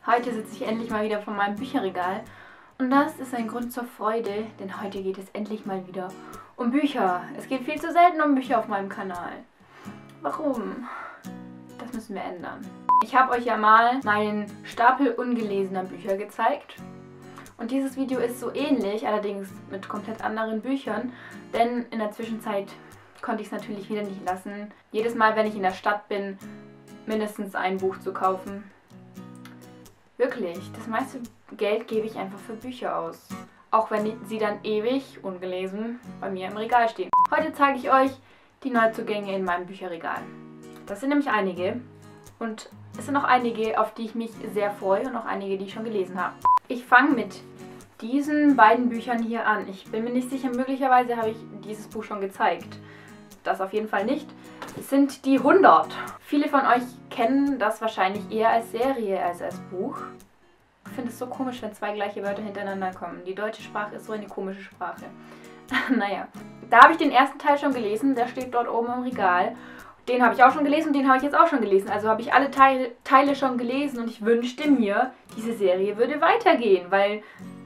Heute sitze ich endlich mal wieder vor meinem Bücherregal und das ist ein Grund zur Freude, denn heute geht es endlich mal wieder um Bücher. Es geht viel zu selten um Bücher auf meinem Kanal. Warum? Das müssen wir ändern. Ich habe euch ja mal meinen Stapel ungelesener Bücher gezeigt. Und dieses Video ist so ähnlich, allerdings mit komplett anderen Büchern, denn in der Zwischenzeit konnte ich es natürlich wieder nicht lassen, jedes Mal, wenn ich in der Stadt bin, mindestens ein Buch zu kaufen. Wirklich, das meiste Geld gebe ich einfach für Bücher aus. Auch wenn sie dann ewig, ungelesen, bei mir im Regal stehen. Heute zeige ich euch die Neuzugänge in meinem Bücherregal. Das sind nämlich einige. Und es sind noch einige, auf die ich mich sehr freue und auch einige, die ich schon gelesen habe. Ich fange mit diesen beiden Büchern hier an. Ich bin mir nicht sicher, möglicherweise habe ich dieses Buch schon gezeigt. Das auf jeden Fall nicht. Es sind die 100. Viele von euch kennen das wahrscheinlich eher als Serie als als Buch. Ich finde es so komisch, wenn zwei gleiche Wörter hintereinander kommen. Die deutsche Sprache ist so eine komische Sprache. Naja, da habe ich den ersten Teil schon gelesen. Der steht dort oben im Regal. Den habe ich auch schon gelesen und den habe ich jetzt auch schon gelesen. Also habe ich alle Teile schon gelesen und ich wünschte mir, diese Serie würde weitergehen, weil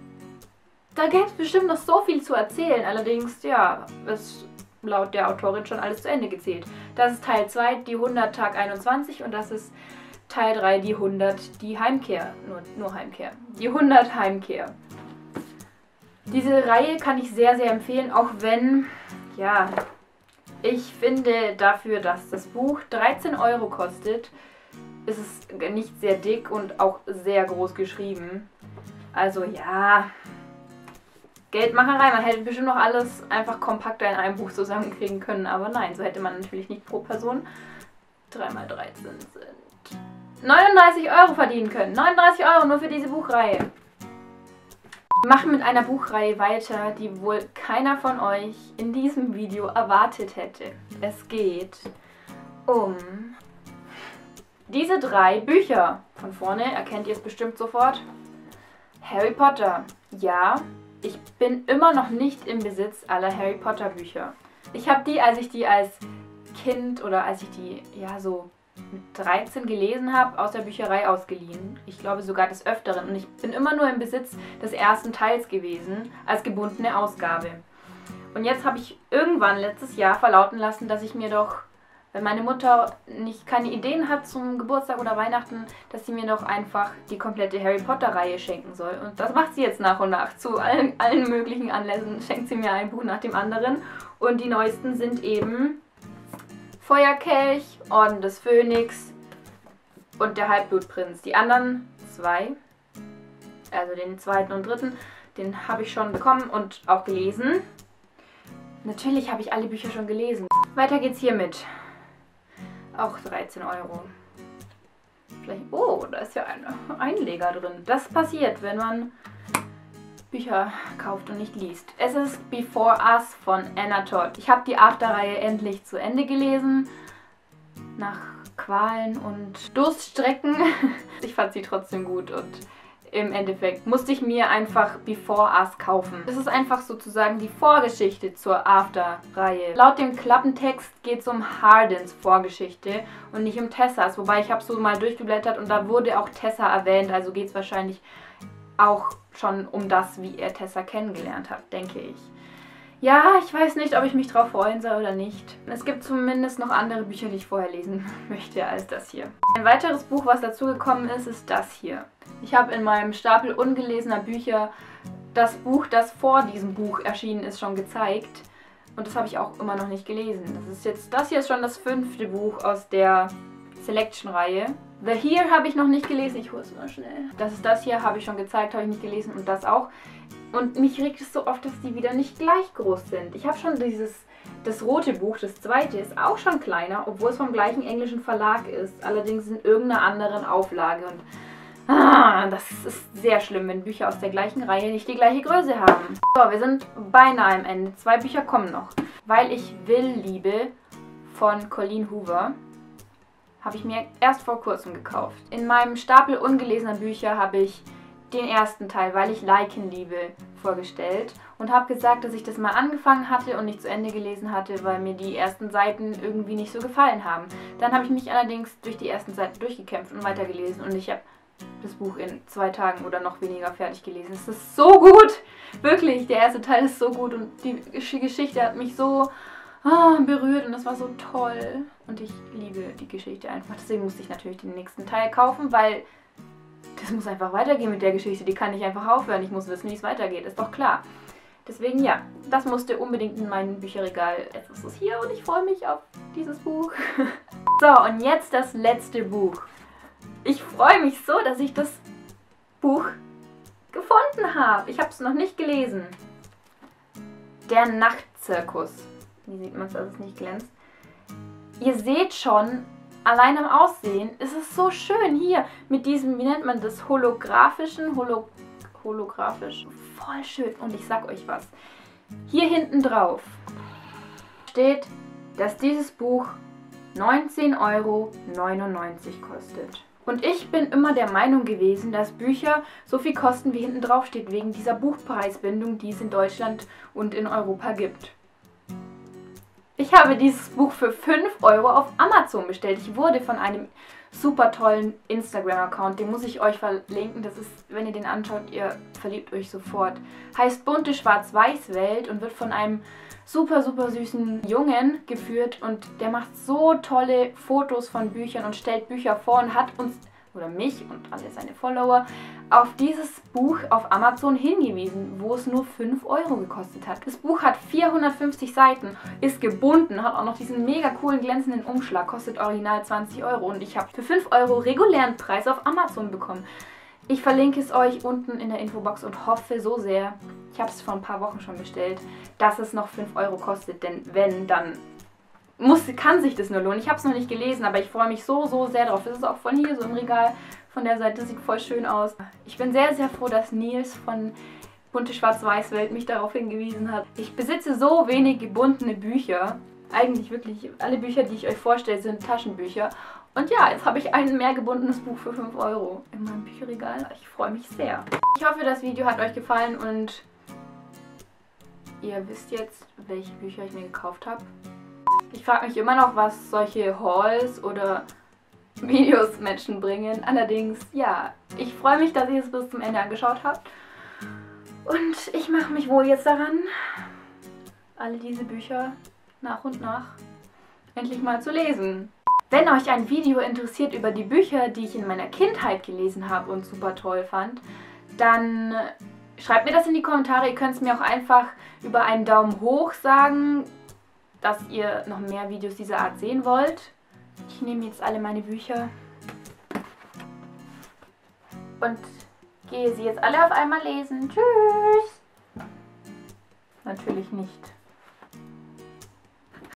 da gäbe es bestimmt noch so viel zu erzählen. Allerdings, ja, ist laut der Autorin schon alles zu Ende gezählt. Das ist Teil 2, die 100 Tag 21 und das ist Teil 3, die 100, die Heimkehr. Nur Heimkehr. Die 100 Heimkehr. Diese Reihe kann ich sehr, sehr empfehlen, auch wenn, ja, ich finde dafür, dass das Buch 13 € kostet, ist es nicht sehr dick und auch sehr groß geschrieben. Also ja, Geldmacherei, man hätte bestimmt noch alles einfach kompakter in einem Buch zusammenkriegen können, aber nein, so hätte man natürlich nicht pro Person 3 mal 13 sind 39 € verdienen können. 39 € nur für diese Buchreihe. Wir machen mit einer Buchreihe weiter, die wohl keiner von euch in diesem Video erwartet hätte. Es geht um diese 3 Bücher. Von vorne erkennt ihr es bestimmt sofort. Harry Potter. Ja, ich bin immer noch nicht im Besitz aller Harry Potter Bücher. Ich habe die, als ich die als Kind oder als ich die, ja, so mit 13 gelesen habe, aus der Bücherei ausgeliehen. Ich glaube sogar des Öfteren. Und ich bin immer nur im Besitz des ersten Teils gewesen, als gebundene Ausgabe. Und jetzt habe ich irgendwann letztes Jahr verlauten lassen, dass ich mir doch, wenn meine Mutter keine Ideen hat zum Geburtstag oder Weihnachten, dass sie mir doch einfach die komplette Harry Potter Reihe schenken soll. Und das macht sie jetzt nach und nach. Zu allen möglichen Anlässen schenkt sie mir ein Buch nach dem anderen. Und die neuesten sind eben Feuerkelch, Orden des Phönix und der Halbblutprinz. Die anderen 2, also den 2. und 3., den habe ich schon bekommen und auch gelesen. Natürlich habe ich alle Bücher schon gelesen. Weiter geht's hiermit. Auch 13 €. Vielleicht, oh, da ist ja ein Einleger drin. Das passiert, wenn man Bücher kauft und nicht liest. Es ist Before Us von Anna Todd. Ich habe die After-Reihe endlich zu Ende gelesen. Nach Qualen und Durststrecken. Ich fand sie trotzdem gut und im Endeffekt musste ich mir einfach Before Us kaufen. Das ist einfach sozusagen die Vorgeschichte zur After-Reihe. Laut dem Klappentext geht es um Hardins Vorgeschichte und nicht um Tessas. Wobei ich habe so mal durchgeblättert und da wurde auch Tessa erwähnt. Also geht es wahrscheinlich auch schon um das, wie er Tessa kennengelernt hat, denke ich. Ja, ich weiß nicht, ob ich mich drauf freuen soll oder nicht. Es gibt zumindest noch andere Bücher, die ich vorher lesen möchte als das hier. Ein weiteres Buch, was dazugekommen ist, ist das hier. Ich habe in meinem Stapel ungelesener Bücher das Buch, das vor diesem Buch erschienen ist, schon gezeigt. Und das habe ich auch immer noch nicht gelesen. Das hier ist schon das 5. Buch aus der Selection-Reihe. The Here habe ich noch nicht gelesen. Ich hole es mal schnell. Das hier, habe ich schon gezeigt, habe ich nicht gelesen und das auch. Und mich regt es so oft, dass die wieder nicht gleich groß sind. Ich habe schon das rote Buch, das 2. ist auch schon kleiner, obwohl es vom gleichen englischen Verlag ist. Allerdings in irgendeiner anderen Auflage. Und das ist sehr schlimm, wenn Bücher aus der gleichen Reihe nicht die gleiche Größe haben. So, wir sind beinahe am Ende. 2 Bücher kommen noch. Weil ich will, Liebe von Colleen Hoover habe ich mir erst vor kurzem gekauft. In meinem Stapel ungelesener Bücher habe ich den ersten Teil, weil ich Leichenliebe, vorgestellt und habe gesagt, dass ich das mal angefangen hatte und nicht zu Ende gelesen hatte, weil mir die ersten Seiten irgendwie nicht so gefallen haben. Dann habe ich mich allerdings durch die ersten Seiten durchgekämpft und weitergelesen und ich habe das Buch in 2 Tagen oder noch weniger fertig gelesen. Es ist so gut! Wirklich, der erste Teil ist so gut und die Geschichte hat mich so berührt und das war so toll. Und ich liebe die Geschichte einfach. Deswegen musste ich natürlich den nächsten Teil kaufen, weil das muss einfach weitergehen mit der Geschichte. Die kann nicht einfach aufhören. Ich muss wissen, wie es weitergeht. Ist doch klar. Deswegen ja, das musste unbedingt in mein Bücherregal. Jetzt ist es hier und ich freue mich auf dieses Buch. So, und jetzt das letzte Buch. Ich freue mich so, dass ich das Buch gefunden habe. Ich habe es noch nicht gelesen. Der Nachtzirkus. Wie sieht man es, dass es nicht glänzt? Ihr seht schon, allein am Aussehen ist es so schön hier mit diesem, wie nennt man das, holographischen, holographisch. Voll schön. Und ich sag euch was. Hier hinten drauf steht, dass dieses Buch 19,99 € kostet. Und ich bin immer der Meinung gewesen, dass Bücher so viel kosten, wie hinten drauf steht, wegen dieser Buchpreisbindung, die es in Deutschland und in Europa gibt. Ich habe dieses Buch für 5 € auf Amazon bestellt. Ich wurde von einem super tollen Instagram-Account, den muss ich euch verlinken. Das ist, wenn ihr den anschaut, ihr verliebt euch sofort. Heißt Bunte Schwarz-Weiß-Welt und wird von einem super, super süßen Jungen geführt. Und der macht so tolle Fotos von Büchern und stellt Bücher vor und hat uns, oder mich und alle seine Follower, auf dieses Buch auf Amazon hingewiesen, wo es nur 5 € gekostet hat. Das Buch hat 450 Seiten, ist gebunden, hat auch noch diesen mega coolen glänzenden Umschlag, kostet original 20 € und ich habe für 5 € regulären Preis auf Amazon bekommen. Ich verlinke es euch unten in der Infobox und hoffe so sehr, ich habe es vor ein paar Wochen schon bestellt, dass es noch 5 € kostet, denn wenn, dann kann sich das nur lohnen. Ich habe es noch nicht gelesen, aber ich freue mich so, so sehr drauf. Das ist auch von hier so im Regal. Von der Seite sieht voll schön aus. Ich bin sehr, sehr froh, dass Nils von Bunte Schwarz-Weiß-Welt mich darauf hingewiesen hat. Ich besitze so wenig gebundene Bücher. Eigentlich wirklich, alle Bücher, die ich euch vorstelle, sind Taschenbücher. Und ja, jetzt habe ich ein mehr gebundenes Buch für 5 € in meinem Bücherregal. Ich freue mich sehr. Ich hoffe, das Video hat euch gefallen und ihr wisst jetzt, welche Bücher ich mir gekauft habe. Ich frage mich immer noch, was solche Hauls oder Videos Menschen bringen. Allerdings, ja, ich freue mich, dass ihr es bis zum Ende angeschaut habt. Und ich mache mich wohl jetzt daran, alle diese Bücher nach und nach endlich mal zu lesen. Wenn euch ein Video interessiert über die Bücher, die ich in meiner Kindheit gelesen habe und super toll fand, dann schreibt mir das in die Kommentare. Ihr könnt es mir auch einfach über einen Daumen hoch sagen, dass ihr noch mehr Videos dieser Art sehen wollt. Ich nehme jetzt alle meine Bücher und gehe sie jetzt alle auf einmal lesen. Tschüss! Natürlich nicht.